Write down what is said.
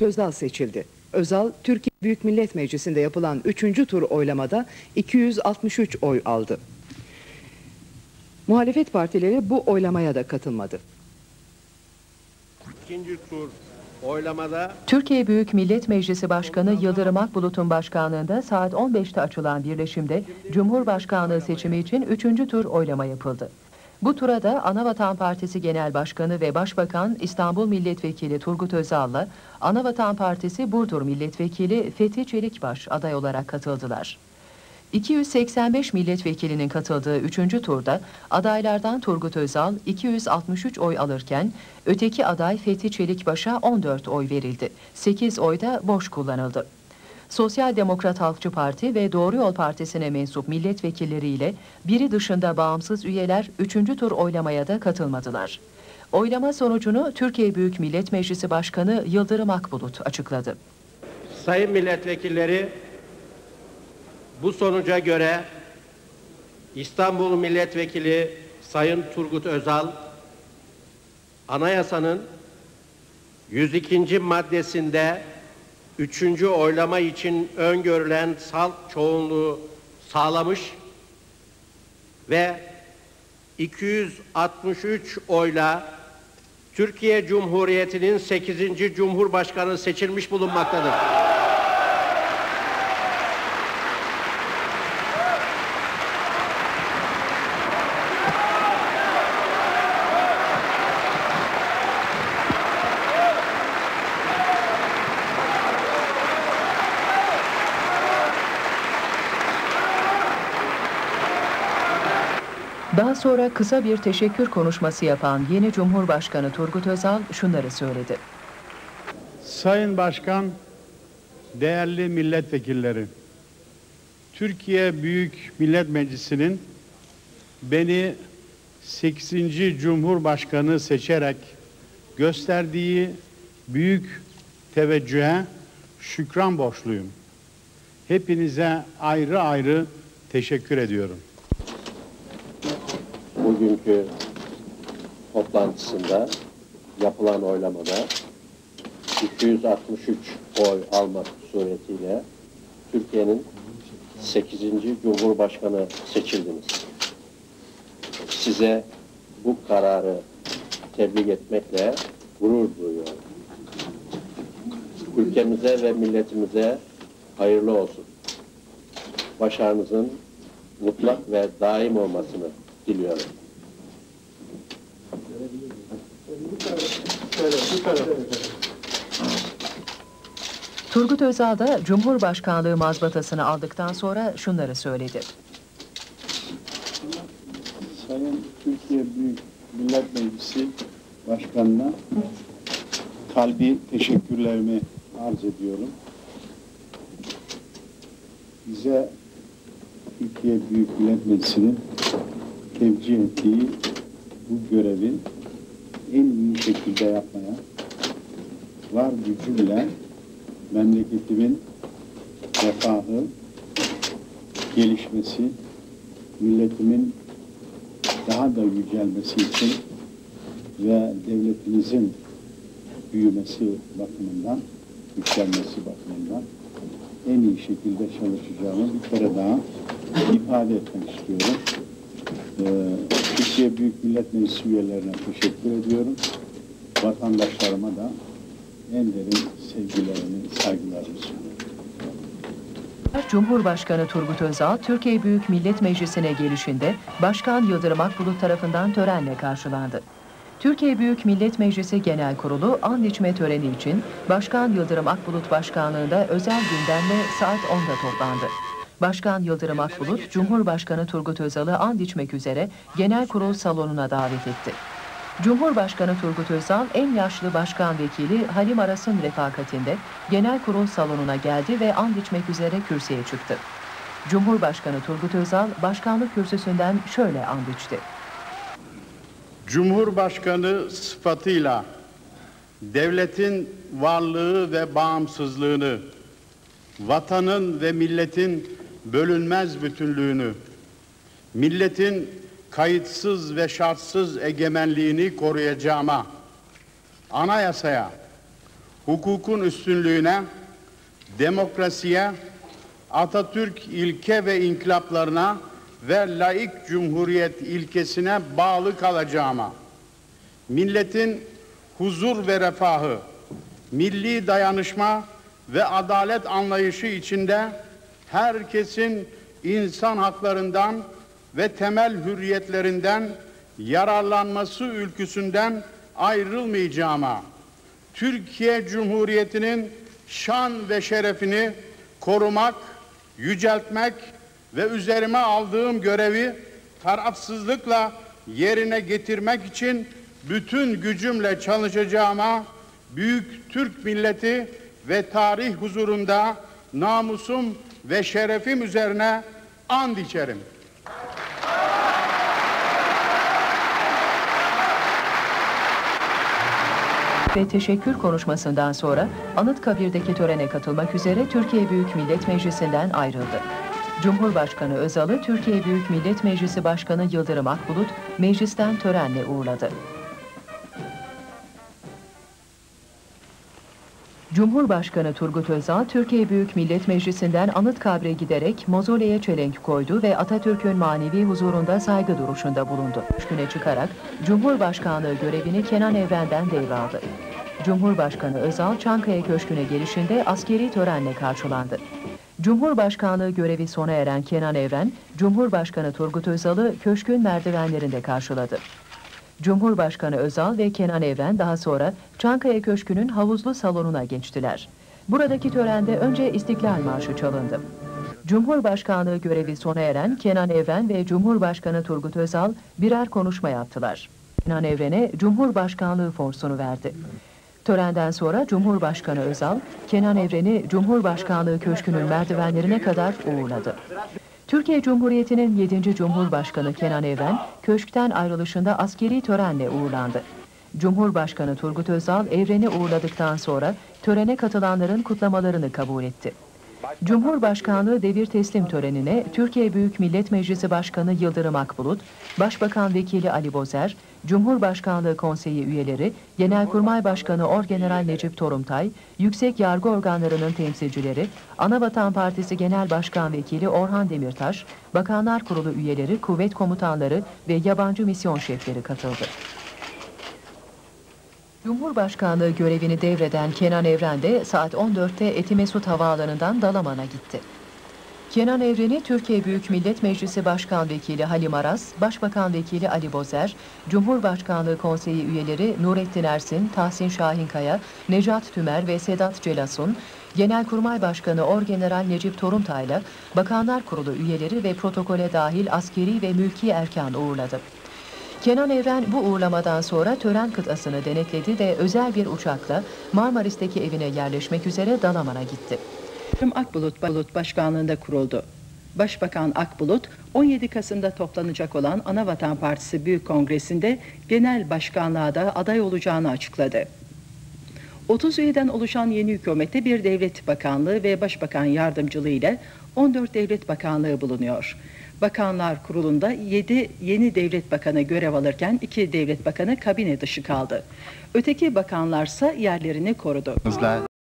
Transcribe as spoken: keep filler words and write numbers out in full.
Özal seçildi. Özal, Türkiye Büyük Millet Meclisi'nde yapılan üçüncü tur oylamada iki yüz altmış üç oy aldı. Muhalefet partileri bu oylamaya da katılmadı. İkinci tur oylamada Türkiye Büyük Millet Meclisi Başkanı Yıldırım Akbulut'un başkanlığında saat on beşte açılan birleşimde Cumhurbaşkanlığı seçimi için üçüncü tur oylama yapıldı. Bu tura da Anavatan Partisi Genel Başkanı ve Başbakan İstanbul Milletvekili Turgut Özal'la Anavatan Partisi Burdur Milletvekili Fethi Çelikbaş aday olarak katıldılar. iki yüz seksen beş milletvekilinin katıldığı üçüncü turda adaylardan Turgut Özal iki yüz altmış üç oy alırken öteki aday Fethi Çelikbaş'a on dört oy verildi. sekiz oy da boş kullanıldı. Sosyal Demokrat Halkçı Parti ve Doğru Yol Partisi'ne mensup milletvekilleriyle biri dışında bağımsız üyeler üçüncü tur oylamaya da katılmadılar. Oylama sonucunu Türkiye Büyük Millet Meclisi Başkanı Yıldırım Akbulut açıkladı. Sayın milletvekilleri, bu sonuca göre İstanbul Milletvekili Sayın Turgut Özal, Anayasanın yüz ikinci maddesinde üçüncü oylama için öngörülen salt çoğunluğu sağlamış ve iki yüz altmış üç oyla Türkiye Cumhuriyeti'nin sekizinci Cumhurbaşkanı seçilmiş bulunmaktadır. Daha sonra kısa bir teşekkür konuşması yapan yeni Cumhurbaşkanı Turgut Özal şunları söyledi. Sayın Başkan, değerli milletvekilleri, Türkiye Büyük Millet Meclisi'nin beni sekizinci Cumhurbaşkanı seçerek gösterdiği büyük teveccühe şükran borçluyum. Hepinize ayrı ayrı teşekkür ediyorum. Bugünkü toplantısında yapılan oylamada iki yüz altmış üç oy almak suretiyle Türkiye'nin sekizinci Cumhurbaşkanı seçildiniz. Size bu kararı tebrik etmekle gurur duyuyorum. Ülkemize ve milletimize hayırlı olsun. Başarınızın mutlak ve daim olmasını diliyorum. Turgut Özal da Cumhurbaşkanlığı mazbatasını aldıktan sonra şunları söyledi. Sayın Türkiye Büyük Millet Meclisi Başkanı'na kalbi teşekkürlerimi arz ediyorum. Bize Türkiye Büyük Millet Meclisi'nin tevcih ettiği bu görevi en iyi şekilde yapmaya var gücümle memleketimin refahı, gelişmesi, milletimin daha da yücelmesi için ve devletimizin büyümesi bakımından, yükselmesi bakımından en iyi şekilde çalışacağımı bir kere daha ifade etmek istiyorum. Ee, Türkiye Büyük Millet Meclisi üyelerine teşekkür ediyorum. Vatandaşlarıma da en derin sevgilerimi, saygılarımı sunuyorum. Cumhurbaşkanı Turgut Özal, Türkiye Büyük Millet Meclisi'ne gelişinde Başkan Yıldırım Akbulut tarafından törenle karşılandı. Türkiye Büyük Millet Meclisi Genel Kurulu and içme töreni için Başkan Yıldırım Akbulut başkanlığında özel gündemle saat onda toplandı. Başkan Yıldırım Akbulut, Cumhurbaşkanı Turgut Özal'ı and içmek üzere Genel Kurul salonuna davet etti. Cumhurbaşkanı Turgut Özal, en yaşlı başkan vekili Halim Aras'ın refakatinde Genel Kurul salonuna geldi ve and içmek üzere kürsüye çıktı. Cumhurbaşkanı Turgut Özal, başkanlık kürsüsünden şöyle and içti. Cumhurbaşkanı sıfatıyla devletin varlığı ve bağımsızlığını, vatanın ve milletin bölünmez bütünlüğünü, milletin kayıtsız ve şartsız egemenliğini koruyacağıma, anayasaya, hukukun üstünlüğüne, demokrasiye, Atatürk ilke ve inkılaplarına ve laik cumhuriyet ilkesine bağlı kalacağıma, milletin huzur ve refahı, milli dayanışma ve adalet anlayışı içinde herkesin insan haklarından ve temel hürriyetlerinden yararlanması ülküsünden ayrılmayacağıma, Türkiye Cumhuriyeti'nin şan ve şerefini korumak, yüceltmek ve üzerime aldığım görevi tarafsızlıkla yerine getirmek için bütün gücümle çalışacağıma, büyük Türk milleti ve tarih huzurunda namusum ve şerefim üzerine and içerim. Ve teşekkür konuşmasından sonra Anıtkabir'deki törene katılmak üzere Türkiye Büyük Millet Meclisi'nden ayrıldı. Cumhurbaşkanı Özal'ı Türkiye Büyük Millet Meclisi Başkanı Yıldırım Akbulut meclisten törenle uğurladı. Cumhurbaşkanı Turgut Özal, Türkiye Büyük Millet Meclisi'nden Anıtkabir'e giderek mozoleye çelenk koydu ve Atatürk'ün manevi huzurunda saygı duruşunda bulundu. Köşküne çıkarak Cumhurbaşkanlığı görevini Kenan Evren'den devraldı. Cumhurbaşkanı Özal, Çankaya Köşkü'ne gelişinde askeri törenle karşılandı. Cumhurbaşkanlığı görevi sona eren Kenan Evren, Cumhurbaşkanı Turgut Özal'ı köşkün merdivenlerinde karşıladı. Cumhurbaşkanı Özal ve Kenan Evren daha sonra Çankaya Köşkü'nün havuzlu salonuna geçtiler. Buradaki törende önce İstiklal Marşı çalındı. Cumhurbaşkanlığı görevi sona eren Kenan Evren ve Cumhurbaşkanı Turgut Özal birer konuşma yaptılar. Kenan Evren'e Cumhurbaşkanlığı forsunu verdi. Törenden sonra Cumhurbaşkanı Özal, Kenan Evren'i Cumhurbaşkanlığı Köşkü'nün merdivenlerine kadar uğurladı. Türkiye Cumhuriyeti'nin yedinci Cumhurbaşkanı Kenan Evren, köşkten ayrılışında askeri törenle uğurlandı. Cumhurbaşkanı Turgut Özal, Evren'i uğurladıktan sonra törene katılanların kutlamalarını kabul etti. Cumhurbaşkanlığı devir teslim törenine Türkiye Büyük Millet Meclisi Başkanı Yıldırım Akbulut, Başbakan Vekili Ali Bozer, Cumhurbaşkanlığı Konseyi üyeleri, Genelkurmay Başkanı Orgeneral Necip Torumtay, yüksek yargı organlarının temsilcileri, Anavatan Partisi Genel Başkan Vekili Orhan Demirtaş, Bakanlar Kurulu üyeleri, kuvvet komutanları ve yabancı misyon şefleri katıldı. Cumhurbaşkanlığı görevini devreden Kenan Evren de saat on dörtte Etimesut Havaalanı'ndan Dalaman'a gitti. Kenan Evren'i Türkiye Büyük Millet Meclisi Başkan Vekili Halim Aras, Başbakan Vekili Ali Bozer, Cumhurbaşkanlığı Konseyi üyeleri Nurettin Ersin, Tahsin Şahinkaya, Necat Tümer ve Sedat Celasun, Genelkurmay Başkanı Orgeneral Necip Torumtay'la Bakanlar Kurulu üyeleri ve protokole dahil askeri ve mülki erkan uğurladı. Kenan Evren bu uğurlamadan sonra tören kıtasını denetledi ve özel bir uçakla Marmaris'teki evine yerleşmek üzere Dalaman'a gitti. Akbulut başkanlığında kuruldu. Başbakan Akbulut, on yedi Kasım'da toplanacak olan Anavatan Partisi Büyük Kongresi'nde genel başkanlığa da aday olacağını açıkladı. otuz üyeden oluşan yeni hükümette bir devlet bakanlığı ve başbakan yardımcılığı ile on dört devlet bakanlığı bulunuyor. Bakanlar Kurulu'nda yedi yeni devlet bakanı görev alırken iki devlet bakanı kabine dışı kaldı. Öteki bakanlarsa yerlerini korudu.